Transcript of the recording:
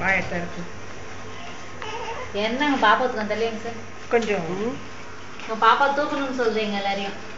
ஆயத்தா இருக்கு. என்னங்க பாப்பாத்துக்கு வந்தாலே சார் கொஞ்சம் பாப்பா தூக்கணும்னு சொல்றீங்க எல்லாரையும்.